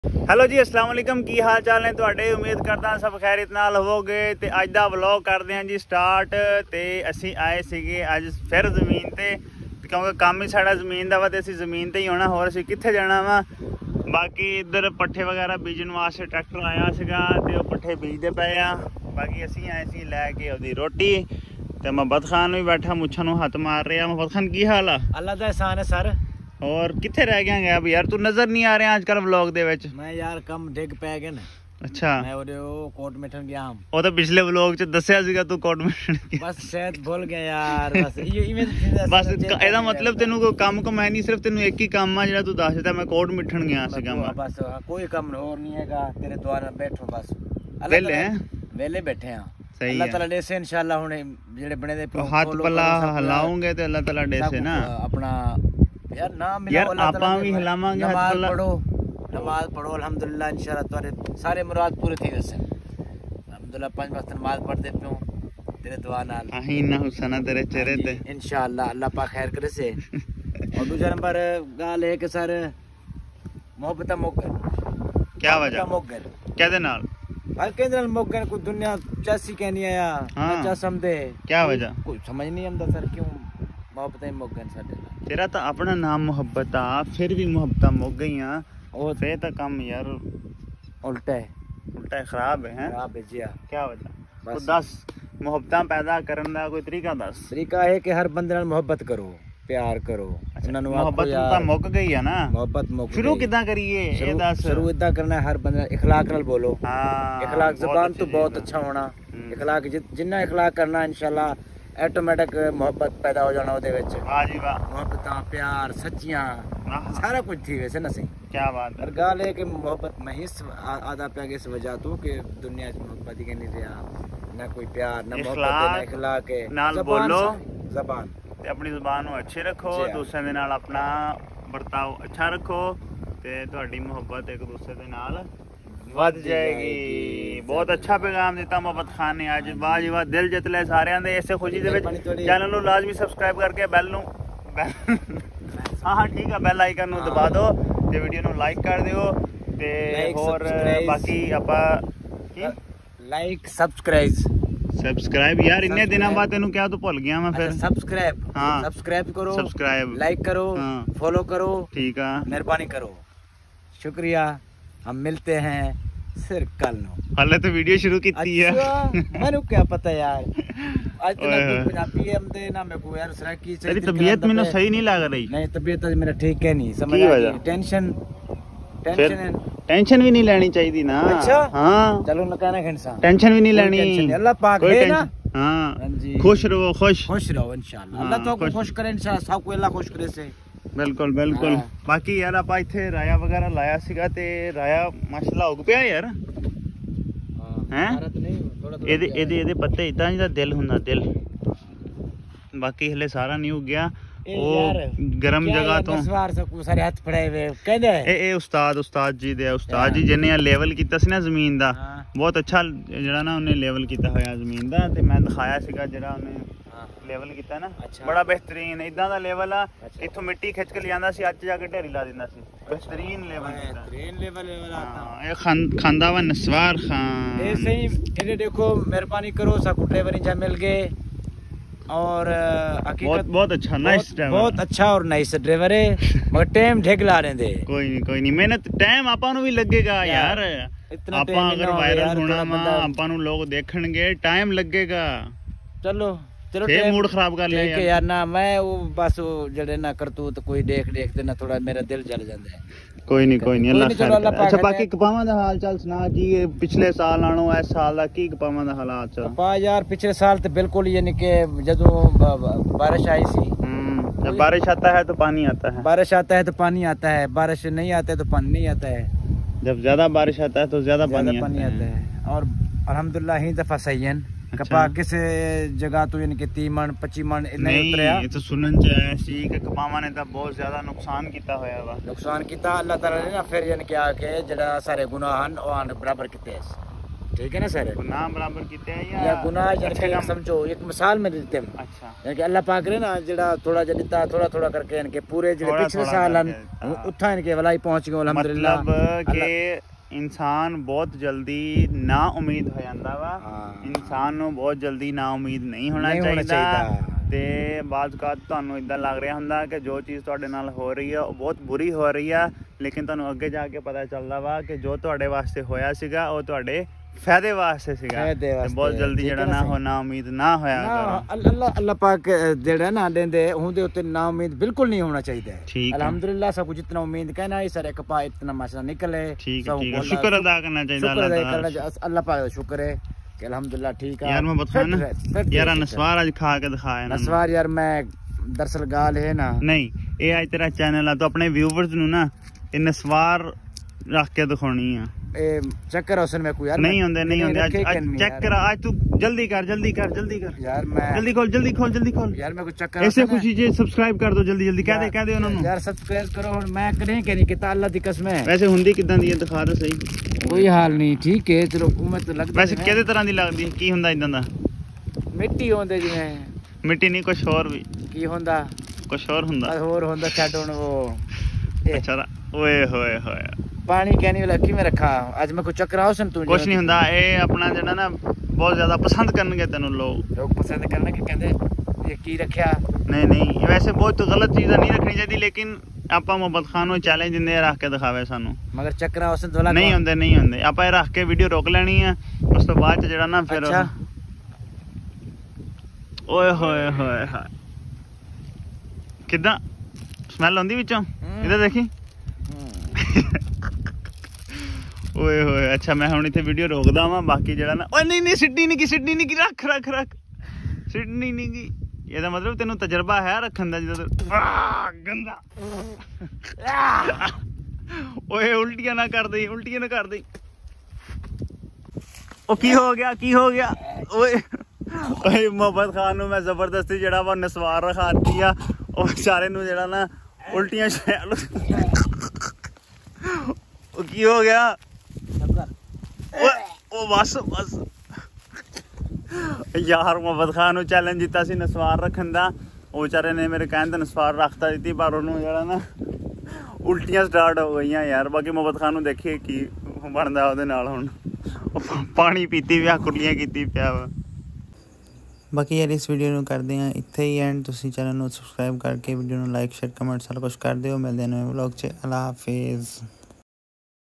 Hello ਜੀ, अस्सलाम वालेकुम। की हाल चाल ने तुहाडे? उम्मीद करदा सब खैरियत नाल होवोगे। ते अज दा व्लॉग करदे हां जी स्टार्ट। ते असीं आए सीगे अज फिर ज़मीन ते, क्योंकि काम ही साडा ज़मीन दा वा ते असीं ज़मीन ते ही होना, होर असीं कित्थे जाना वा। बाकी इधर पट्ठे वगैरह बीजन वास्ते ट्रैक्टर आया सीगा ते ओह पट्ठे बीजदे पए आ। बाकी असीं आए सी लैके ओहदी रोटी। ते मोहब्बत खान भी बैठा मुच्छां नूं हत्थ मार रहा। मोहब्बत खान की हाल आ? अल्लाह दा एहसान है सर। और कित्थे रह गया गैब यार, तू नजर नहीं आ रहा आजकल व्लॉग दे विच। मैं यार कम डिग पै गए ना। अच्छा, मैं वो कोट मिठन गया हम। ਉਹ ਤਾਂ ਪਿਛਲੇ ਵਲੌਗ ਚ ਦੱਸਿਆ ਸੀਗਾ ਤੂੰ ਕੋਟ ਮਿਸ਼ਨ ਗਿਆ। बस शायद भूल गया यार। बस ये ਬਸ ਇਹਦਾ ਮਤਲਬ ਤੈਨੂੰ ਕੋਈ ਕੰਮ ਕਮਾਇਆ ਨਹੀਂ, ਸਿਰਫ ਤੈਨੂੰ ਇੱਕ ਹੀ ਕੰਮ ਆ ਜਿਹੜਾ ਤੂੰ ਦੱਸ ਦਿੱਤਾ, ਮੈਂ ਕੋਟ ਮਿਠਣ ਗਿਆ ਸੀਗਾ। ਮੈਂ बस कोई काम और नहीं हैगा, तेरे द्वारा बैठो बस। वेले हैं, वेले बैठे हैं। सही अल्लाह है। ताला दे से इंशाल्लाह हुने जेड़े बने दे ਹੱਥ ਪੱਲਾ ਹਿਲਾਉਂਗੇ ਤੇ ਅੱਲਾਹ ਤਾਲਾ ਦੇ ਸੇ ਨਾ अपना यार ना मिला। यार आपां भी हिलावांगे हथ नमाज पल्ला। पढ़ो, नमाज पढ़ो अल्हम्दुलिल्लाह, इंशाल्लाह तुम्हारे सारे मुराद पूरे थी वैसे। अल्हम्दुलिल्लाह 5 वक्त नमाज पढ़ते पियो तेरे दुआ नाल। आही ना हुसना तेरे चेहरे ते इंशाल्लाह अल्लाह पाक खैर करे से। और दूसरा नंबर गाल है कि सर मोहब्बत मोगल क्या वजह मोगल कहदे नाल हर के नाल मोगल कोई दुनिया चासी कहनी है या चा समझे क्या वजह कोई समझ नहीं आंदा सर क्यों मोहब्बत मोगल साडे नाल। तेरा तो अपना नाम मुहब्बत आ, फिर भी मुहब्बत मुक गईयां। और फे तो कम यार उल्टा है, उल्टा खराब है। खराब है जी। क्या वजह बस। तो दस मुहब्बत पैदा करने का कोई तरीका दस। तरीका है कि हर बंदे नाल मोहब्बत करो, प्यार करो। मोहब्बत तो मुक गई है ना, मोहब्बत मुक शुरू किदां करिए ये दस। शुरू इदा करना है, हर बंदे इखलाक नाल बोलो। हां, इखलाक ज़बान तो बहुत अच्छा होना। इखलाक जिन्ना इखलाक करना इंशाल्लाह ऑटोमेटिक मोहब्बत पैदा हो जाना ओदे विच। वाह जी वाह, मोहब्बतां प्यार सच्चियां सारा कुछ थी वैसे ना सही। क्या बात है। और गाल है कि मोहब्बत में ही आधा पे इस वजह तो कि दुनिया च मोहब्बत ही नहीं रहा, ना कोई प्यार ना मोहब्बत ना इखलाक है। नाल बोलो ज़बान ते अपनी ज़बान नूं अच्छी रखो, दूसरे दे नाल अपना बर्ताव अच्छा रखो ते तुहाडी मोहब्बत एक दूसरे दे नाल वध जाएगी। बहुत अच्छा पैगाम दिता मोहब्बत खान ने आज। वाह जी वाह, दिल जित ले सारिਆਂ ਦੇ। इसे खुशी दे विच चैनल ਨੂੰ लाजमी सब्सक्राइब करके बैल ਨੂੰ हाँ ठीक है, बैल आइकन ਨੂੰ दबा दो ਤੇ ਵੀਡੀਓ ਨੂੰ ਲਾਈਕ ਕਰ ਦਿਓ ਤੇ ਹੋਰ ਬਾਕੀ ਆਪਾਂ ਕੀ लाइक सब्सक्राइब यार इन्ने दिनों बाद तेनू क्या तो भूल गया मैं फिर। सब्सक्राइब हाँ सब्सक्राइब करो, सब्सक्राइब लाइक करो, फॉलो करो, ठीक है, मेहरबानी करो, शुक्रिया। हम मिलते हैं सिर कल नो। हाले तो वीडियो शुरू की थी है। मैंने क्या पता यार, आज तो ना पंजाबी है हमदे ना मैं को यार सरा की तेरी तबीयत मेनू सही नहीं लग रही। नहीं तबीयत आज मेरा ठीक है नहीं, समझ आ गई। टेंशन भी नहीं लेनी चाहिए ना। अच्छा हाँ चलो ना कहना इंसान टेंशन भी नहीं लेनी, अल्लाह पाक है ना। हाँ खुश रहो, खुश रहो इंशाल्लाह। अल्लाह तो खुश करे इंशाल्लाह, सबको अल्लाह खुश करे से। बिल्कुल बिल्कुल। बाकी यार आप इत्थे राया वगैरह लाया सीगा ते राया माशाल्लाह उग पिया यार हैं। ਇਹਦੇ ਪੱਤੇ ਇਦਾਂ ਜਿਹਦਾ ਦਿਲ ਹੁੰਦਾ ਦਿਲ। ਬਾਕੀ ਹਲੇ ਸਾਰਾ ਨਹੀਂ ਉਗ ਗਿਆ। ਉਹ ਗਰਮ ਜਗ੍ਹਾ ਤੋਂ ਸਾਰੇ ਹੱਥ ਫੜਾਏ ਵੇ ਕਹਿੰਦੇ ਇਹ ਉਸਤਾਦ ਜੀ ਦੇ ਉਸਤਾਦ ਜੀ ਜਿਹਨੇ ਲੈਵਲ ਕੀਤਾ ਸੀ ਨਾ ਜ਼ਮੀਨ ਦਾ, ਬਹੁਤ ਅੱਛਾ ਜਿਹੜਾ ਨਾ ਉਹਨੇ ਲੈਵਲ ਕੀਤਾ ਹੋਇਆ ਜ਼ਮੀਨ ਦਾ। ਤੇ ਮੈਂ ਦਿਖਾਇਆ ਸੀਗਾ ਜਿਹੜਾ ਉਹਨੇ ਲੈਵਲ ਕੀਤਾ ਨਾ, ਬੜਾ ਬਿਹਤਰੀਨ ਇਦਾਂ ਦਾ ਲੈਵਲ ਆ। ਇੱਥੋਂ ਮਿੱਟੀ ਖਿੱਚ ਕੇ ਲਿਆਂਦਾ ਸੀ, ਅੱਜ ਜਾ ਕੇ ਢੇਰੀ ਲਾ ਦਿੰਦਾ ਸੀ। बेहतरीन लेवल ये खांदा वा नस्वार खान। ऐसे ही इन्हें देखो, मेहरबानी करो, सबको ड्राइवर इंजा मिल गए और हकीकत बहुत अच्छा नाइस ड्राइवर, बहुत अच्छा और नाइस ड्राइवर है। मगर टाइम ढेक ला रहे थे। कोई नहीं मेहनत टाइम आपां नूं भी लगेगा यार। आपां अगर वायरल होना वा, आपां नूं लोग देखणगे, टाइम लगेगा। चलो मूड खराब कर लिया यार ना। मैं वो बस वो जड़े ना करतूत कोई देख के ना थोड़ा मेरा दिल जल जाता है। कोई नहीं अल्लाह खैर करे। अच्छा बाकी कपावां दा हाल चाल सुना जी, पिछले साल नालों इस साल दा की कपावां दा हालात च? कपा यार पिछले साल तो बिल्कुल यानी कि जदों बारिश आई सी, जब बारिश आता है तो पानी आता है, बारिश आता है तो पानी आता है, बारिश नहीं आता है तो पानी नहीं आता है। जब ज्यादा बारिश आता है तो ज्यादा पानी आता है। और अल्हम्दुलिल्लाह ही दफा सही है। कपा किस जगह तो यानी कि 30 मन 25 मन नहीं उतरिया। ये तो सुनन च आया सी कि कपावां ने तो बहुत ज्यादा नुकसान किया होया वा। नुकसान किया अल्लाह ताला ने ना, फिर यानी कि आके जड़ा सारे गुनाह हन ओन बराबर किते। ठीक है ना सर, गुनाह बराबर कीते हैं या गुनाह या समझो एक मिसाल में देते हैं। अच्छा, यानी कि अल्लाह पाक ने ना जेड़ा थोड़ा जिहा दिता थोड़ा थोड़ा करके इनके पूरे जेड़े पिछले साल उत्था इनके वलाई पहुंच गए अल्हम्दुलिल्लाह। मतलब कि इंसान बहुत जल्दी ना उम्मीद हो जाता वा, इंसान नूं बहुत जल्दी ना उम्मीद नहीं होना चाहिए। ਤੇ ਬਾਅਦ ਕਾਤ ਤੁਹਾਨੂੰ ਇਦਾਂ ਲੱਗ ਰਿਹਾ ਹੁੰਦਾ ਕਿ ਜੋ ਚੀਜ਼ ਤੁਹਾਡੇ ਨਾਲ ਹੋ ਰਹੀ ਆ ਉਹ ਬਹੁਤ ਬੁਰੀ ਹੋ ਰਹੀ ਆ, ਲੇਕਿਨ ਤੁਹਾਨੂੰ ਅੱਗੇ ਜਾ ਕੇ ਪਤਾ ਚੱਲਦਾ ਵਾ ਕਿ ਜੋ ਤੁਹਾਡੇ ਵਾਸਤੇ ਹੋਇਆ ਸੀਗਾ ਉਹ ਤੁਹਾਡੇ ਫਾਇਦੇ ਵਾਸਤੇ ਸੀਗਾ। ਬਹੁਤ ਜਲਦੀ ਜਿਹੜਾ ਨਾ ਹੋ ਨਾ ਉਮੀਦ ਨਾ ਹੋਇਆ ਅੱਲਾਹ ਅੱਲਾਹ ਪਾਕ ਜਿਹੜਾ ਨਾ ਦਿੰਦੇ ਉਹਦੇ ਉੱਤੇ ਨਾ ਉਮੀਦ ਬਿਲਕੁਲ ਨਹੀਂ ਹੋਣਾ ਚਾਹੀਦਾ। ਅਲਹਮਦੁਲਿल्लाह सब कुछ जितना उम्मीद कहना है सर एक पा इतना माशा निकले, शुक्र अदा करना चाहिए। अल्लाह पाक का शुक्र है कि अल्हम्दुलिल्लाह ठीक है। यार मैं बता यार नस्वार आज खा के दिखाया ना नस्वार यार मैं दरअसल गाल है ना नहीं ये आज तेरा चैनल है तो अपने व्यूअर्स नु ना ये नस्वार रख के दिखानी है। चक्कर हुसैन में कोई यार नहीं होंदे चेक कर आज तू जल्दी कर यार मैं जल्दी खोल यार मैं कुछ चक्कर ऐसे खुशी जे सब्सक्राइब कर दो जल्दी कह दे उन्होंने यार सब्सक्राइब करो और मैं करें कि नहीं कि अल्लाह दी कसम है। वैसे हुंदी किदां दी दिखा दो सही, कोई हाल नहीं ठीक है चलो उम्मीद तो लगदा वैसे किहदे तरह दी लगदी की हुंदा इदां दा मिट्टी होंदे जिवें मिट्टी नहीं कुछ और भी की होंदा कुछ और होंदा छड हुण वो अच्छा ओए होए होए पानी कहने वाला की में रखा आज मैं कुछ चक्कर हुसैन तू कुछ नहीं हुंदा ए अपना जेड़ा ना बहुत ज्यादा पसंद करनगे तेनू लोग पसंद करने के कहंदे ये की रखया नहीं वैसे बहुत गलत चीज़ नहीं रखनी चाहिए, लेकिन ਆਪਾਂ ਮੁਹੱਬਤ ਖਾਨ ਨੂੰ ਚੈਲੰਜ ਦਿੰਦੇ ਆ ਰੱਖ ਕੇ ਦਿਖਾਵੇ ਸਾਨੂੰ, ਮਗਰ ਚੱਕਰਾ ਉਸ ਦੋਲਾ ਨਹੀਂ ਹੁੰਦੇ ਆਪਾਂ ਇਹ ਰੱਖ ਕੇ ਵੀਡੀਓ ਰੋਕ ਲੈਣੀ ਆ, ਉਸ ਤੋਂ ਬਾਅਦ ਚ ਜਿਹੜਾ ਨਾ ਫਿਰ ਓਏ ਹੋਏ ਕਿਦਾਂ ਸਮੈਲ ਆਉਂਦੀ ਵਿੱਚੋਂ ਇਹਦਾ ਦੇਖੀ ਓਏ ਹੋਏ। ਅੱਛਾ ਮੈਂ ਹੁਣ ਇੱਥੇ ਵੀਡੀਓ ਰੋਕਦਾ ਵਾਂ, ਬਾਕੀ ਜਿਹੜਾ ਨਾ ਓਏ ਨਹੀਂ ਸਿੱਧੀ ਨਹੀਂ ਕੀ ਰੱਖ ਸਿੱਧੀ ਨਹੀਂ ਕੀ ਇਹਦਾ ਮਤਲਬ ਤੈਨੂੰ ਤਜਰਬਾ ਹੈ ਰੱਖਣ ਦਾ ਜਦੋਂ ਗੰਦਾ ਓਏ ਉਲਟੀਆਂ ਨਾ ਕਰ ਦੇ ਉਹ ਕੀ ਹੋ ਗਿਆ ਓਏ ਮੁਹੱਬਤ ਖਾਨ ਨੂੰ ਮੈਂ ਜ਼ਬਰਦਸਤੀ ਜਿਹੜਾ ਵਾ ਨਸਵਾਰ ਰਖਾਤੀ ਆ, ਉਹ ਵਿਚਾਰੇ ਨੂੰ ਜਿਹੜਾ ਨਾ ਉਲਟੀਆਂ ਉਹ ਕੀ ਹੋ ਗਿਆ ਉਹ ਬਸ यार मुहब्बत खान ਨੂੰ चैलेंज ਦਿੱਤਾ ਸੀ ਨਸਵਾਰ ਰੱਖਣ ਦਾ, ਉਹ ਵਿਚਾਰੇ ਨੇ ਮੇਰੇ ਕਹਿਣ ਤੇ ਨਸਵਾਰ ਰੱਖਤਾ ਦਿੱਤੀ, ਪਰ ਉਹਨੂੰ ਜਿਹੜਾ ਨਾ ਉਲਟੀਆਂ ਸਟਾਰਟ ਹੋ ਗਈਆਂ ਯਾਰ। ਬਾਕੀ ਮੁਹੱਬਤ ਖਾਨ ਨੂੰ ਦੇਖੀਏ ਕੀ ਬਣਦਾ ਉਹਦੇ ਨਾਲ, ਹੁਣ ਪਾਣੀ ਪੀਤੀ ਪਿਆ ਕੁਰਲੀਆਂ ਕੀਤੀ ਪਿਆ ਵਾ। ਬਾਕੀ ਯਾਰ ਇਸ ਵੀਡੀਓ ਨੂੰ ਕਰਦੇ ਹਾਂ ਇੱਥੇ ਹੀ ਐਂਡ, ਤੁਸੀਂ ਚੈਨਲ ਨੂੰ ਸਬਸਕ੍ਰਾਈਬ ਕਰਕੇ ਵੀਡੀਓ ਨੂੰ ਲਾਈਕ ਸ਼ੇਅਰ ਕਮੈਂਟ ਸਾਰਾ ਕੁਛ ਕਰ ਦਿਓ। ਮਿਲਦੇ ਹਾਂ ਨਵੇਂ ਵਲੌਗ 'ਚ, ਅੱਲਾ ਹਾਫਿਜ਼।